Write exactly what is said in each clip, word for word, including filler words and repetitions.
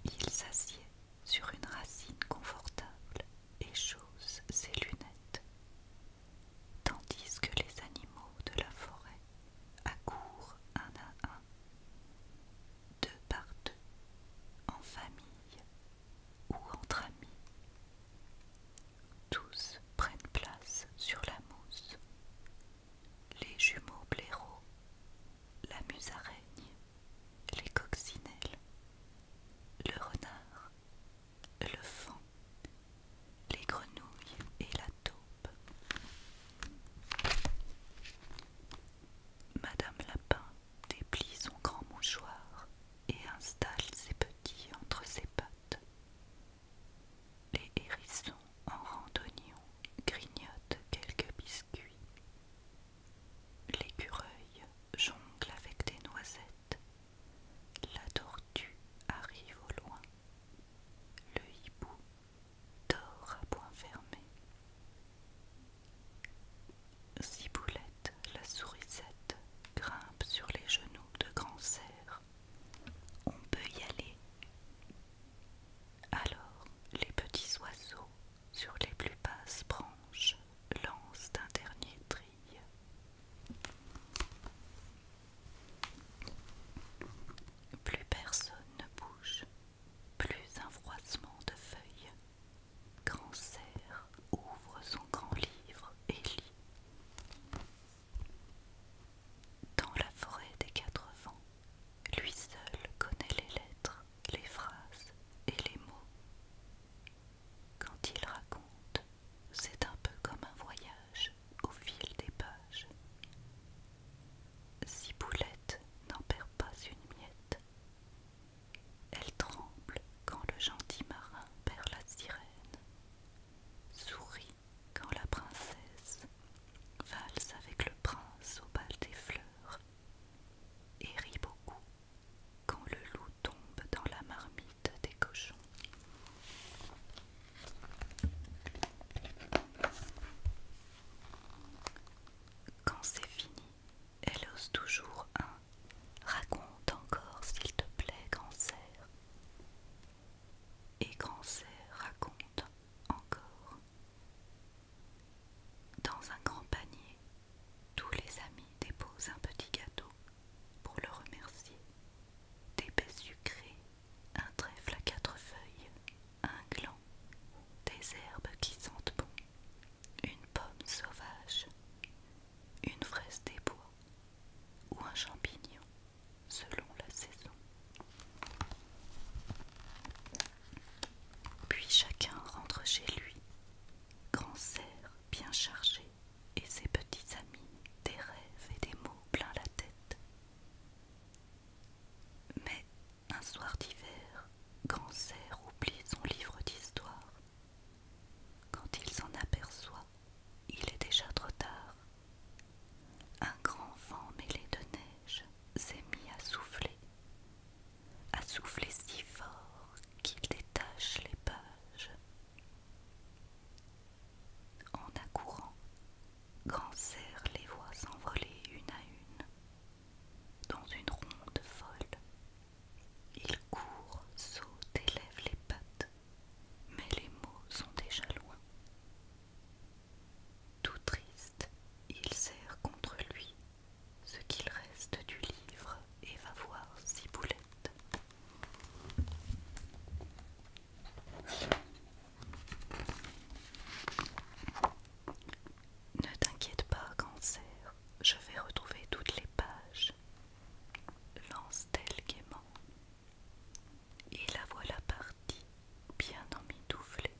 Il s'assied sur une racine confortable et chausse ses lunettes, tandis que les animaux de la forêt accourent un à un, deux par deux, en famille ou entre amis. Tous prennent place sur la mousse. Les jumeaux blaireaux, la musaraigne, les coccinelles, le renard, le faon, les grenouilles et la taupe. Madame Lapin déplie son grand mouchoir et installe ses petits entre ses pattes. Les hérissons en randonnion grignotent quelques biscuits. L'écureuil jongle avec des noisettes. La tortue arrive au loin. Le hibou dort à point fermé. Ciboulette, la sourisette, grimpe sur les genoux de Grand Cerf. On peut y aller. Alors, les petits oiseaux, sur les plus basses branches, lancent un dernier trille. Plus personne ne bouge, plus un froissement de feuilles. Grand Cerf ouvre son grand livre et lit. Dans la forêt des quatre vents, lui seul connaît les lettres, les phrases et les mots. Quand il raconte, c'est un peu comme un voyage au fil des pages. Ciboulette n'en perd pas une miette. Elle tremble quand le gentil marin perd la sirène, sourit quand la princesse valse avec le prince au bal des fleurs, et rit beaucoup quand le loup tombe dans la marmite des cochons. Quand c'est fini, elle ose toujours un « Raconte encore, s'il te plaît, Grand Cerf ». Et Grand Cerf raconte encore. Dans un grand panier, tous les amis déposent un petit gâteau pour le remercier. Des baies sucrées, un trèfle à quatre feuilles, un gland, des herbes qui sentent bon, une pomme sauvage, une fraise des bois ou un champignon selon la saison. Puis chacun rentre chez lui, Grand Cerf bien chargé et ses petits amis des rêves et des mots plein la tête. Mais un soir d'hiver, Grand Cerf oublie son livre d'histoire. Quand il s'en aperçoit, il est déjà trop tard. Un grand vent mêlé de neige s'est mis à souffler, à souffler si fort qu'il détache les pages. En accourant, Grand Cerf les voit s'envoler une à une. Dans une ronde folle, il court, saute et lève les pattes, mais les mots sont déjà loin. Tout triste, il serre contre lui ce qu'il reste du livre et va voir Ciboulette. Ne t'inquiète pas, Grand Cerf, je vais retrouver toutes les pages, lance-t-elle gaiement. Et la voilà partie, bien emmitouflée.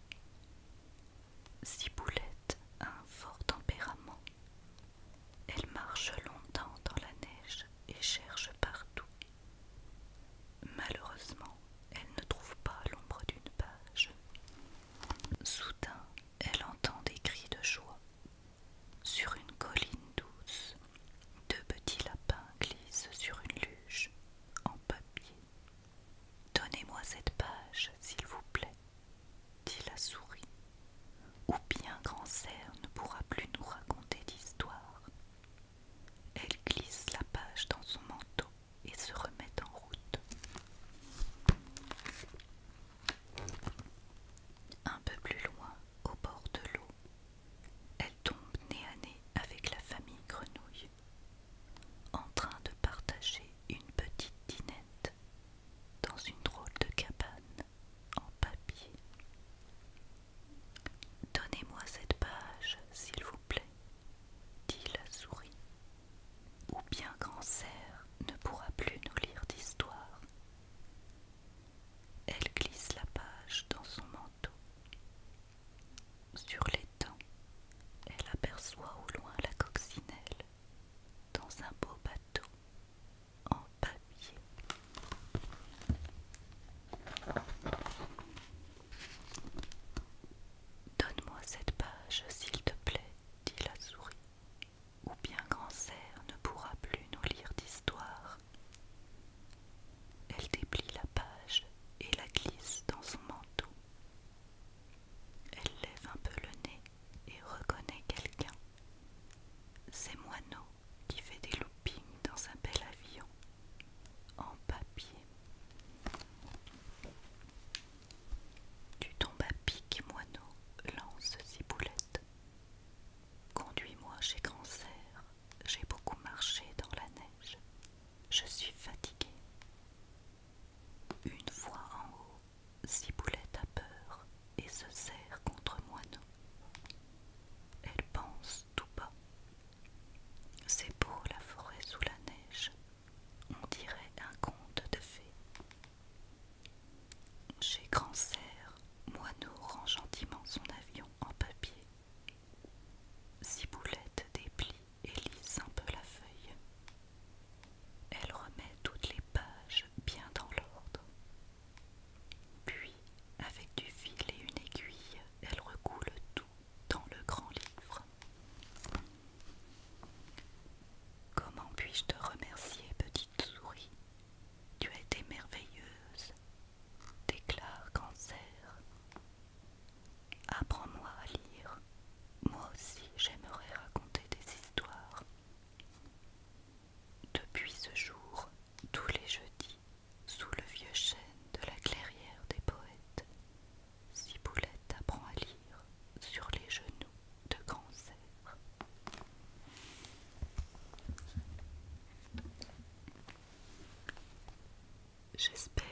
Ciboulette a un fort tempérament. Elle marche longtemps dans la neige et cherche partout. Malheureusement, elle ne trouve pas l'ombre d'une page. Soudain, elle entend des cris de joie. Sur une colline douce, deux petits lapins glissent sur une luge en papier. « Donnez-moi cette page, s'il vous plaît, » dit la souris, « ou bien Grand Cerf ne pourra plus nous raconter d'histoire. » Elle glisse la page dans son manteau et se remet en route. Chez Grand-Serre, Moineau rend gentiment son avion en papier. Ciboulette déplie et lisse un peu la feuille. Elle remet toutes les pages bien dans l'ordre. Puis, avec du fil et une aiguille, elle recoule tout dans le grand livre. Comment puis-je te remercier, petite souris? Tu as été merveilleuse, déclare Grand-Serre. Apprends-moi à lire. Moi aussi, j'aimerais raconter des histoires. Depuis ce jour, tous les jeudis, sous le vieux chêne de la clairière des poètes, Ciboulette apprend à lire sur les genoux de Grand-Serre. J'espère